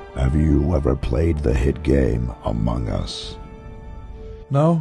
Have you ever played the hit game Among Us? No?